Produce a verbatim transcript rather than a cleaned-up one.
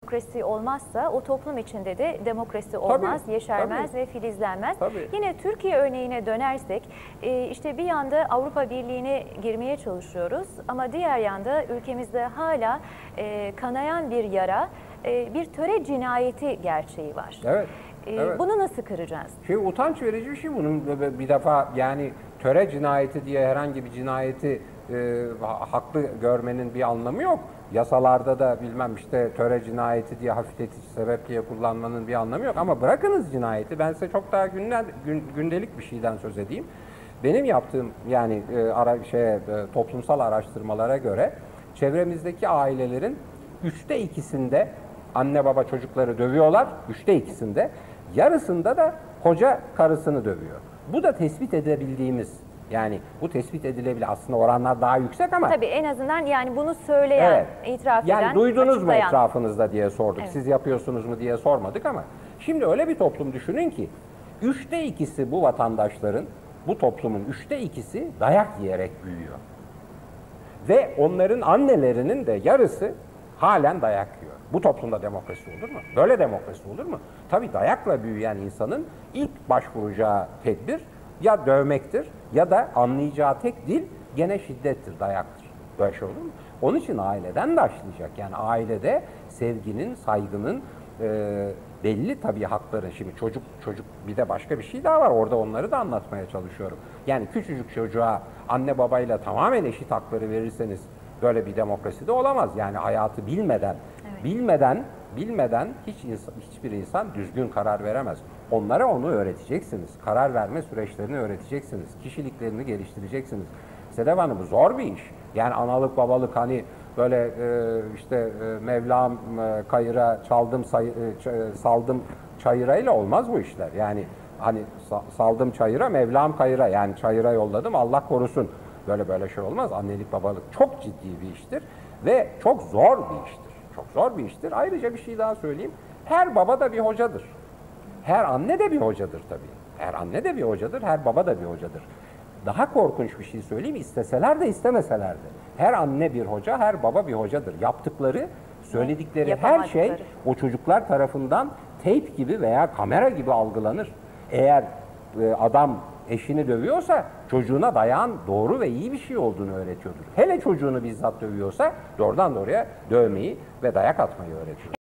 Demokrasi olmazsa o toplum içinde de demokrasi olmaz, Tabii, yeşermez tabii. ve filizlenmez. Tabii. Yine Türkiye örneğine dönersek işte bir yanda Avrupa Birliği'ne girmeye çalışıyoruz ama diğer yanda ülkemizde hala kanayan bir yara, bir töre cinayeti gerçeği var. Evet. Evet. Bunu nasıl kıracağız? Şey, utanç verici bir şey bunun. Bir defa yani töre cinayeti diye herhangi bir cinayeti e, haklı görmenin bir anlamı yok. Yasalarda da bilmem işte töre cinayeti diye hafifletici sebep diye kullanmanın bir anlamı yok. Ama bırakınız cinayeti, ben size çok daha gündel, gün, gündelik bir şeyden söz edeyim. Benim yaptığım yani e, ara, şeye, e, toplumsal araştırmalara göre çevremizdeki ailelerin üçte ikisinde anne baba çocukları dövüyorlar, üçte ikisinde. Yarısında da koca karısını dövüyor. Bu da tespit edebildiğimiz, yani bu tespit edilebilir, aslında oranlar daha yüksek ama. Tabii en azından yani bunu söyleyen, evet, itiraf yani eden, duydunuz açıklayan. mu etrafınızda diye sorduk. Evet. Siz yapıyorsunuz mu diye sormadık ama. Şimdi öyle bir toplum düşünün ki üçte ikisi bu vatandaşların, bu toplumun üçte ikisi dayak yiyerek büyüyor. Ve onların annelerinin de yarısı halen dayak yiyor. Bu toplumda demokrasi olur mu? Böyle demokrasi olur mu? Tabii dayakla büyüyen insanın ilk başvuracağı tedbir ya dövmektir ya da anlayacağı tek dil gene şiddettir, dayaktır. Böyle şey olur mu? Onun için aileden başlayacak. Yani ailede sevginin, saygının e, belli tabii hakları. Şimdi çocuk çocuk bir de başka bir şey daha var. Orada onları da anlatmaya çalışıyorum. Yani küçücük çocuğa anne babayla tamamen eşit hakları verirseniz böyle bir demokrasi de olamaz. Yani hayatı bilmeden, evet. bilmeden, bilmeden hiç insan, hiçbir insan düzgün karar veremez. Onlara onu öğreteceksiniz. Karar verme süreçlerini öğreteceksiniz. Kişiliklerini geliştireceksiniz. Sedef Hanım, bu zor bir iş. Yani analık babalık hani böyle e, işte e, Mevlam e, kayıra çaldım sayı, e, saldım çayırayla olmaz bu işler. Yani hani saldım çayıra, Mevlam kayıra, yani çayıra yolladım, Allah korusun. Böyle böyle şey olmaz. Annelik babalık çok ciddi bir iştir ve çok zor bir iştir. Çok zor bir iştir. Ayrıca bir şey daha söyleyeyim. Her baba da bir hocadır. Her anne de bir hocadır tabii. Her anne de bir hocadır, her baba da bir hocadır. Daha korkunç bir şey söyleyeyim, isteseler de istemeseler de. Her anne bir hoca, her baba bir hocadır. Yaptıkları, söyledikleri her şey o çocuklar tarafından teyp gibi veya kamera gibi algılanır. Eğer e, adam eşini dövüyorsa çocuğuna dayağın doğru ve iyi bir şey olduğunu öğretiyordur. Hele çocuğunu bizzat dövüyorsa doğrudan doğruya dövmeyi ve dayak atmayı öğretiyor.